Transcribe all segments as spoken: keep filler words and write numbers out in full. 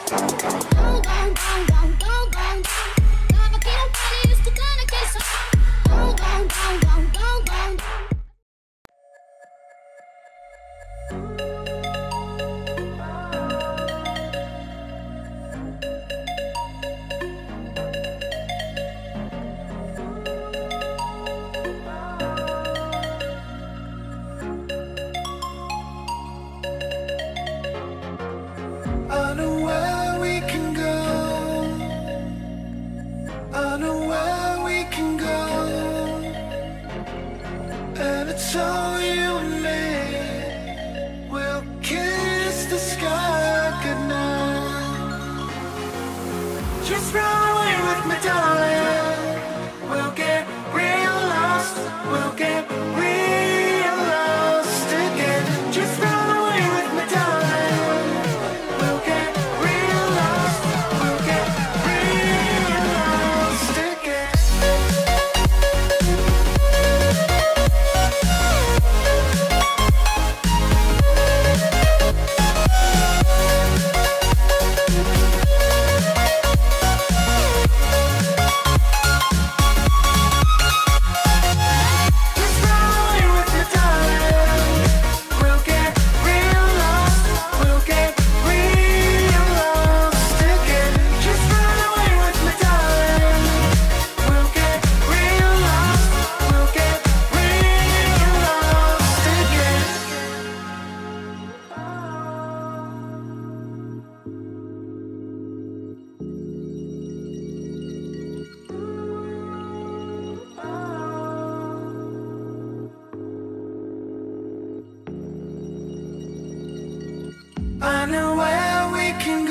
I know where we can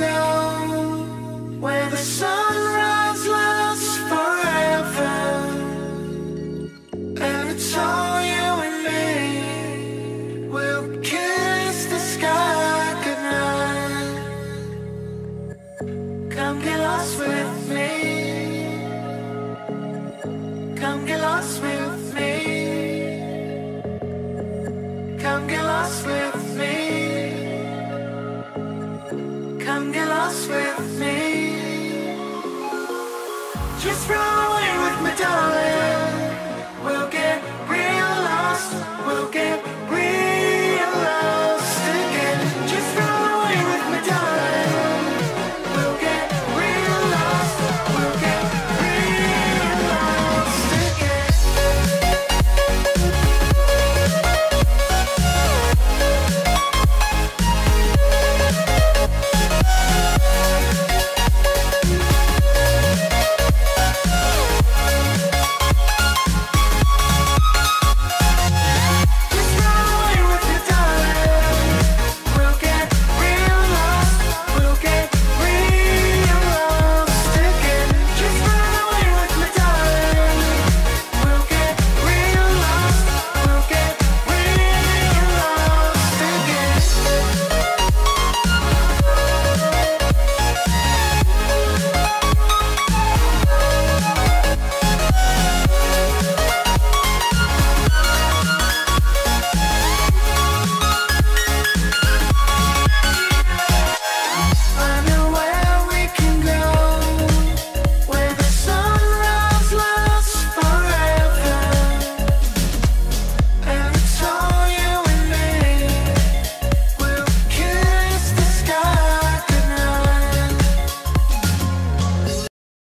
go, where the sunrise lasts forever, and it's all you and me. We'll kiss the sky goodnight. Come get lost with me. Come get lost with me. Come get lost with me. Come get lost with me. Just run away with me, darling.